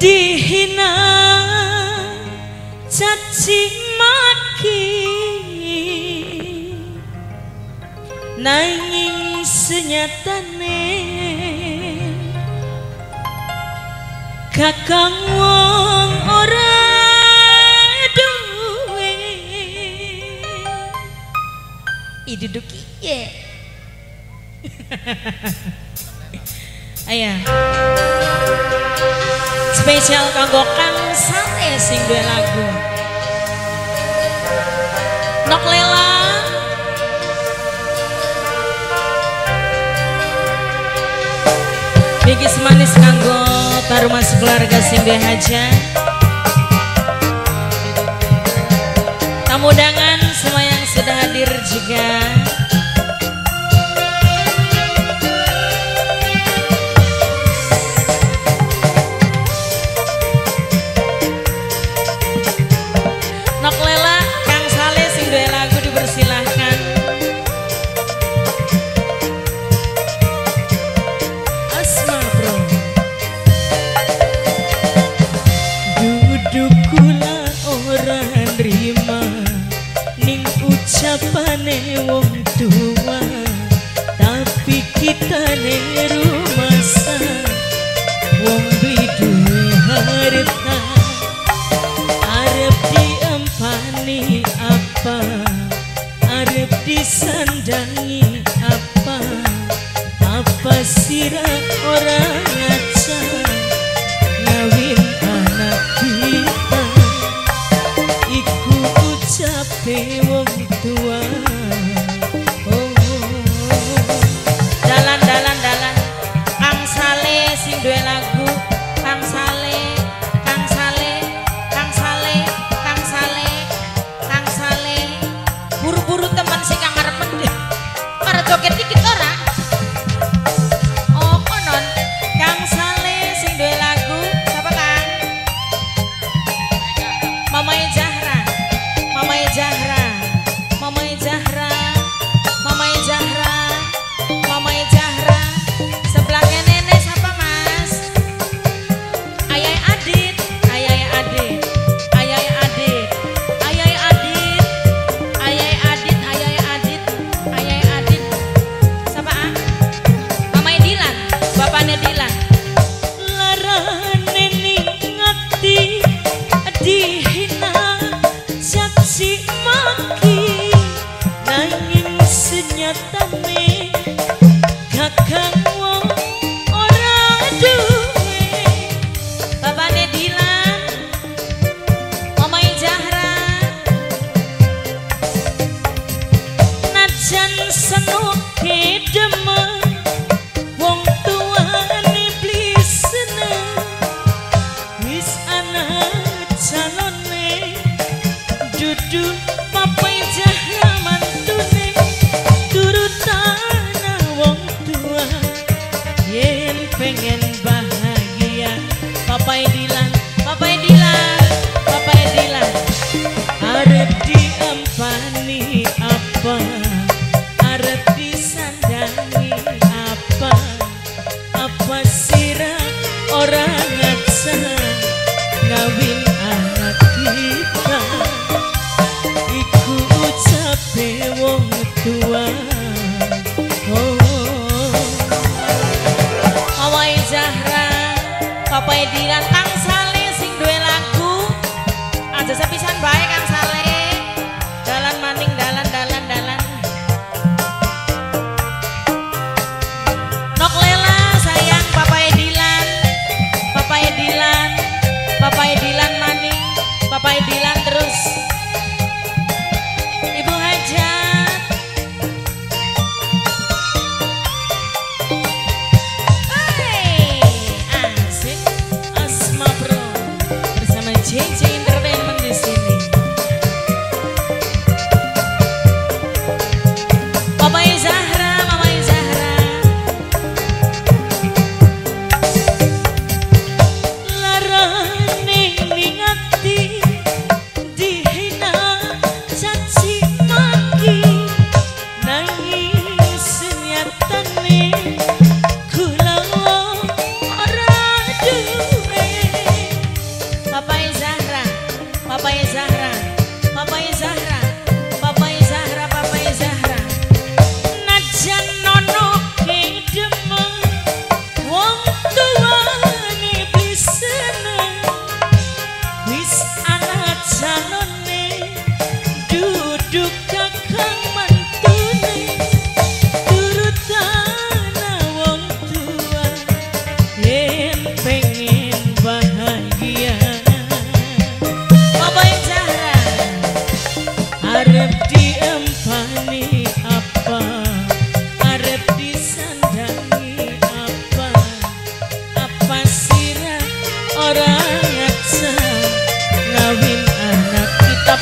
dihina caci maki nanging senyatane kakang wong ora duwe iduduk iye ayah spesial kanggo Kang Sale sing duwe lagu Nok Lela bigis manis kanggo tarumas keluarga sing duwe hajat tamu undangan semua yang sudah hadir juga Nok Lela Kang Sale sing duwe lagu dipersilahkan Asma bro duduk kula ora nrima ning ucapane wong tua tapi kita ne rumasa wong beli duwe harta arep diempani apa arep disandangi apa sira orang ngaca ngawin anak kita iku ucape wong tua dalan Kang Sale sing duwe lagu Kang Sale buru-buru teman sing kang ngarepen para joget dikit ora oh konon Kang Sale sing duwe lagu siapa Kang Mamae Zahra sebelahnya nenek siapa Mas Ayai Adit siapa Mamae Dilan bapaknya Dilan larane ngati dihina caci maki nanging senyatane kakang wong ora duwe bapaknya Dilan Mamae Zahra najan senuke demen wong tuane iblis seneng wis ana calone dudu Papai Zahra mantune turutana wong tua yen pengen bahagia Papai Dilan arep diempani apa arep disandangi apa sira orang ngaca ngawin anak kita iku ucape wong tua Mamae Zahra Papai Dilan Kang Sale sing duwe lagu aja sepisan bae Kang Sale dalan maning dalan Nok Lela sayang Papai Dilan maning Papai Dilan terus Ibu Hajat asik Asma bro bersama JJ Entertainment di sini Mamae Zahra larane ngati dihina caci maki nanging senyatane kula ora duwe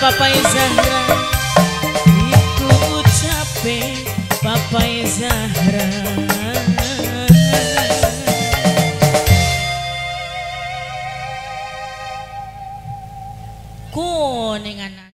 Papai Zahra iku ucape Papai Zahra kuningan